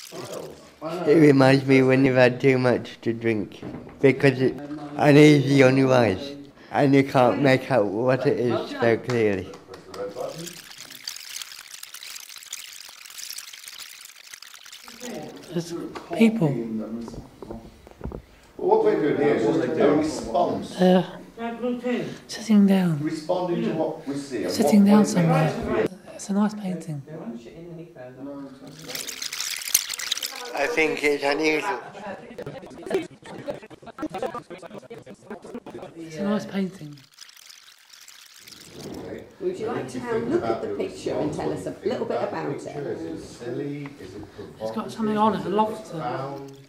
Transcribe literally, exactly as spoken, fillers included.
It reminds me when you've had too much to drink, because it's uneasy on your eyes, and you can't make out what it is so clearly. There's people. Well, what we're doing here is just a response. They're sitting down. Responding to what we see. and Sitting what down way somewhere. It's a nice painting. I think it's unusual. It's a nice painting. Would you like to have a look at the picture and tell us a little bit about it? Is it silly? Is it It's got something on it, a lobster. profound?